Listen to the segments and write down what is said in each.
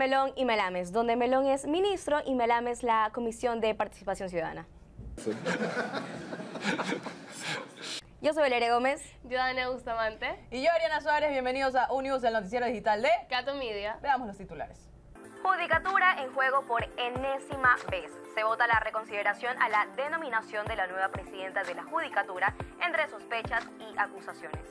Melón y Melames, donde Melón es ministro y Melames la Comisión de Participación Ciudadana. Yo soy Valeria Gómez. Yo, Dana Bustamante. Y yo, Ariana Suárez. Bienvenidos a Unius, el noticiero digital de Cato Media. Veamos los titulares. Judicatura en juego por enésima vez. Se vota la reconsideración a la denominación de la nueva presidenta de la Judicatura entre sospechas y acusaciones.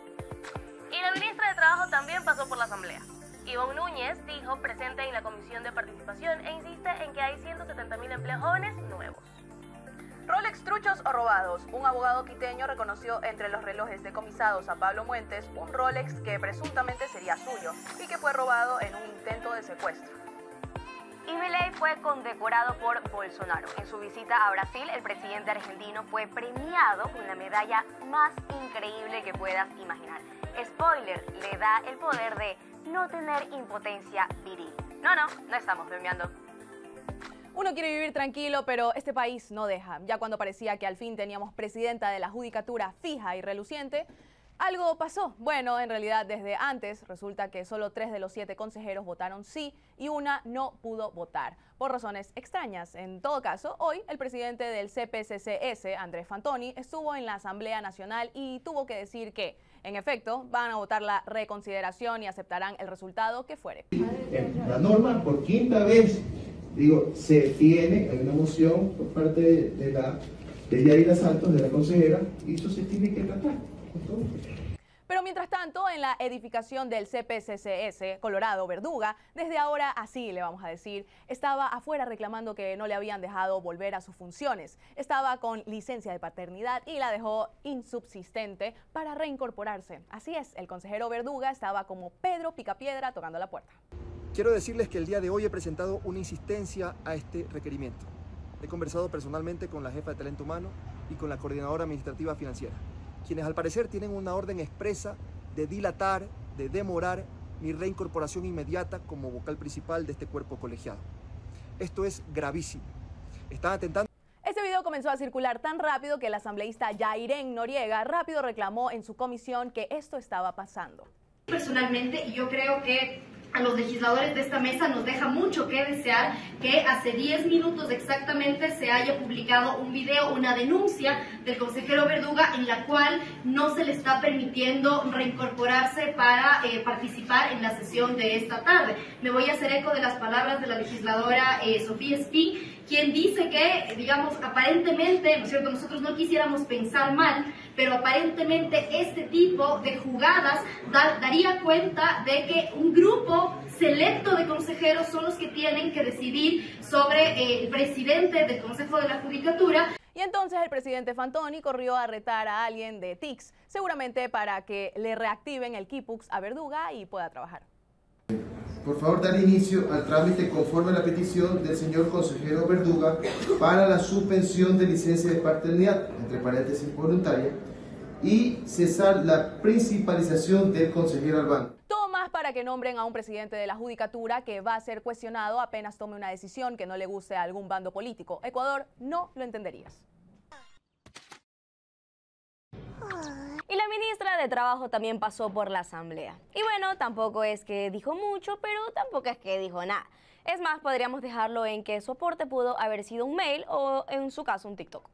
Y la ministra de Trabajo también pasó por la Asamblea. Ivonne Núñez dijo presente en la Comisión de Participación e insiste en que hay 170.000 empleos jóvenes nuevos. Rolex truchos o robados. Un abogado quiteño reconoció entre los relojes decomisados a Pablo Muentes un Rolex que presuntamente sería suyo y que fue robado en un intento de secuestro. Y Milei fue condecorado por Bolsonaro. En su visita a Brasil, el presidente argentino fue premiado con la medalla más increíble que puedas imaginar. Spoiler, le da el poder de no tener impotencia viril. No estamos bromeando. Uno quiere vivir tranquilo, pero este país no deja. Ya cuando parecía que al fin teníamos presidenta de la Judicatura fija y reluciente, algo pasó. Bueno, en realidad desde antes resulta que solo 3 de los 7 consejeros votaron sí y una no pudo votar, por razones extrañas. En todo caso, hoy el presidente del CPCCS, Andrés Fantoni, estuvo en la Asamblea Nacional y tuvo que decir que, en efecto, van a votar la reconsideración y aceptarán el resultado que fuere. La norma, por quinta vez, se tiene, hay una moción por parte de Yaira Santos, de la consejera, y eso se tiene que tratar. Pero mientras tanto, en la edificación del CPCCS, Colorado Verduga, desde ahora así le vamos a decir, estaba afuera reclamando que no le habían dejado volver a sus funciones. Estaba con licencia de paternidad y la dejó insubsistente para reincorporarse. Así es, el consejero Verduga estaba como Pedro Picapiedra tocando la puerta. Quiero decirles que el día de hoy he presentado una insistencia a este requerimiento. He conversado personalmente con la jefa de talento humano y con la coordinadora administrativa financiera, quienes al parecer tienen una orden expresa de dilatar, de demorar mi reincorporación inmediata como vocal principal de este cuerpo colegiado. Esto es gravísimo. Están atentando. Este video comenzó a circular tan rápido que el asambleísta Yairén Noriega rápido reclamó en su comisión que esto estaba pasando. Personalmente, yo creo que a los legisladores de esta mesa nos deja mucho que desear que hace 10 minutos exactamente se haya publicado un video, una denuncia del consejero Verduga en la cual no se le está permitiendo reincorporarse para participar en la sesión de esta tarde. Me voy a hacer eco de las palabras de la legisladora Sofía Espín, quien dice que, digamos, aparentemente, ¿no es cierto?, nosotros no quisiéramos pensar mal, pero aparentemente este tipo de jugadas daría cuenta de que un grupo selecto de consejeros son los que tienen que decidir sobre el presidente del Consejo de la Judicatura. Y entonces el presidente Fantoni corrió a retar a alguien de TICS, seguramente para que le reactiven el Kipux a Verduga y pueda trabajar. Por favor, dar inicio al trámite conforme a la petición del señor consejero Verduga para la suspensión de licencia de paternidad, entre paréntesis voluntaria, y cesar la principalización del consejero Albán. Todo más para que nombren a un presidente de la Judicatura que va a ser cuestionado apenas tome una decisión que no le guste a algún bando político. Ecuador no lo entenderías. Y la ministra de Trabajo también pasó por la Asamblea. Y bueno, tampoco es que dijo mucho, pero tampoco es que dijo nada. Es más, podríamos dejarlo en que su aporte pudo haber sido un mail o, en su caso, un TikTok.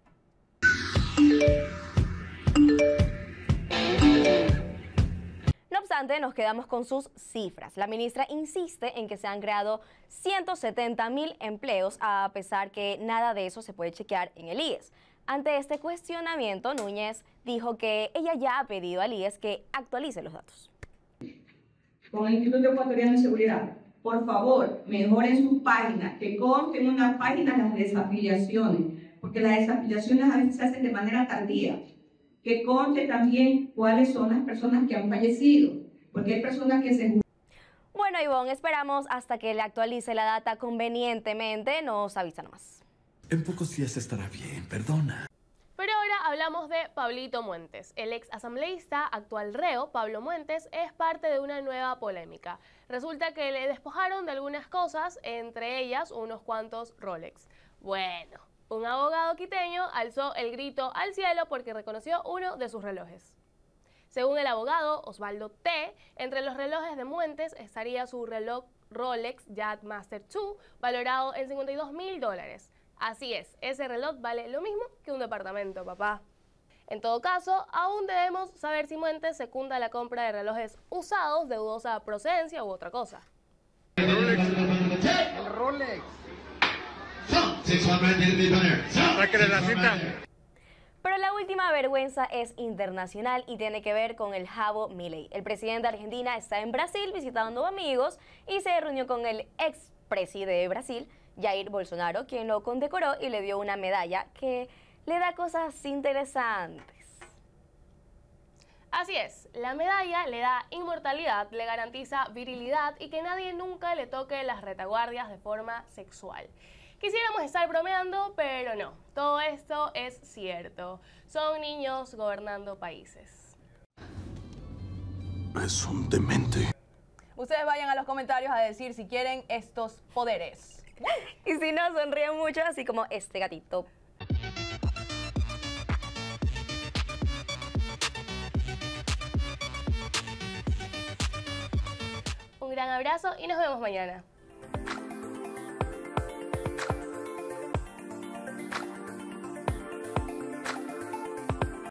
No obstante, nos quedamos con sus cifras. La ministra insiste en que se han creado 170.000 empleos, a pesar que nada de eso se puede chequear en el IES. Ante este cuestionamiento, Núñez dijo que ella ya ha pedido al IES que actualice los datos. Con el Instituto Ecuatoriano de Seguridad, por favor, mejoren sus páginas, que consten en una página las desafiliaciones, porque las desafiliaciones a veces se hacen de manera tardía. Que conste también cuáles son las personas que han fallecido, porque hay personas que se... Bueno, Ivonne, esperamos hasta que le actualice la data convenientemente. Nos avisa nomás. En pocos días estará bien, perdona. Pero ahora hablamos de Pablito Muentes. El ex asambleísta, actual reo, Pablo Muentes, es parte de una nueva polémica. Resulta que le despojaron de algunas cosas, entre ellas unos cuantos Rolex. Bueno, un abogado quiteño alzó el grito al cielo porque reconoció uno de sus relojes. Según el abogado Osvaldo T., entre los relojes de Muentes estaría su reloj Rolex Jazzmaster 2, valorado en $52.000. Así es, ese reloj vale lo mismo que un departamento, papá. En todo caso, aún debemos saber si Muentes secunda la compra de relojes usados de dudosa procedencia u otra cosa. El Rolex. Pero la última vergüenza es internacional y tiene que ver con el Jabo Milei. El presidente de Argentina está en Brasil visitando amigos y se reunió con el expresidente de Brasil, Jair Bolsonaro, quien lo condecoró y le dio una medalla que le da cosas interesantes. Así es, la medalla le da inmortalidad, le garantiza virilidad y que nadie nunca le toque las retaguardias de forma sexual. Quisiéramos estar bromeando, pero no, todo esto es cierto. Son niños gobernando países. Es un demente. Ustedes vayan a los comentarios a decir si quieren estos poderes. Y si no, sonríen mucho, así como este gatito. Un gran abrazo y nos vemos mañana.